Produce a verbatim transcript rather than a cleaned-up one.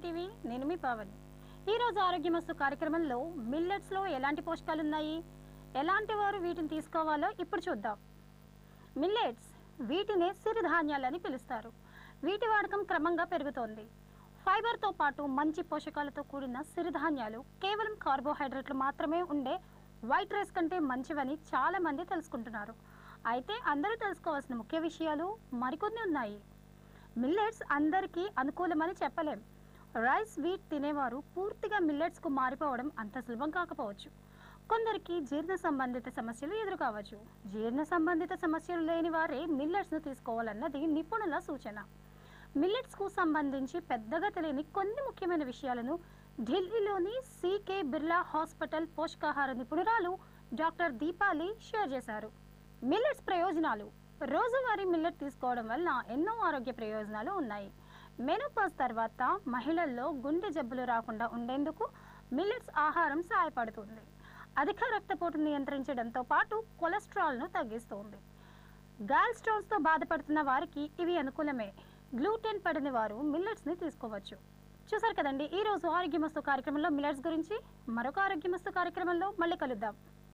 TV నేను మీ పవన్. ఈ రోజు ఆరోగ్యమస్తు కార్యక్రమంలో మిల్లెట్స్ లో ఎలాంటి పోషకాలు ఉన్నాయి, ఎలాంటి వారు వీటిని తీసుకోవాలో ఇప్పుడు చూద్దాం. మిల్లెట్స్ వీటినే సిరిధాన్యాలని పిలుస్తారు. వీటి వాడకం క్రమంగా పెరుగుతోంది. ఫైబర్ తో పాటు మంచి పోషకాలతో కూడిన సిరిధాన్యాలు కేవలం కార్బోహైడ్రేట్లు మాత్రమే ఉండే వైట్ రైస్ కంటే మంచివని చాలా మంది తెలుసుకుంటున్నారు. అయితే అందరూ తెలుసుకోవాల్సిన ముఖ్య విషయాలు మరికొన్ని ఉన్నాయి. మిల్లెట్స్ అందరికీ అనుకూలమని చెప్పలేం. రైస్ వీట్ తినేవారు పూర్తిగా మిల్లెట్స్కు మారిపోవడం అంత సులభం కాకపోవచ్చు. కొందరికి జీర్ణ సంబంధిత సమస్యలు ఎదురు కావచ్చు. జీర్ణ సంబంధిత సమస్యలు లేని వారే మిల్లెట్స్ను తీసుకోవాలన్నది నిపుణుల సూచన. మిల్లెట్స్కు సంబంధించి పెద్దగా తెలియని కొన్ని ముఖ్యమైన విషయాలను ఢిల్లీలోని సికే బిర్లా హాస్పిటల్ పోషకాహార నిపుణురాలు డాక్టర్ దీపాలి షేర్ చేశారు. మిల్లెట్స్ ప్రయోజనాలు. రోజువారీ మిల్లెట్ తీసుకోవడం వల్ల ఎన్నో ఆరోగ్య ప్రయోజనాలు ఉన్నాయి. మెనోపాజ్ తర్వాత మహిళల్లో గుండె జబ్బులు రాకుండా ఉండేందుకు మిల్లెట్స్ ఆహారం సహాయపడుతుంది. అధిక రక్తపోటు నియంత్రించడంతో పాటు కొలెస్ట్రాల్ను తగ్గిస్తుంది. గాల్ స్టోన్స్తో బాధపడుతున్న వారికి ఇవి అనుకూలమే. గ్లూటెన్ పడని వారు మిల్లెట్స్ని తీసుకోవచ్చు. చూసారు కదండి, ఈ రోజు ఆరోగ్యమస్తు కార్యక్రమంలో మిల్లెట్స్ గురించి. మరొక ఆరోగ్యమస్తు కార్యక్రమంలో మళ్ళీ కలుద్దాం.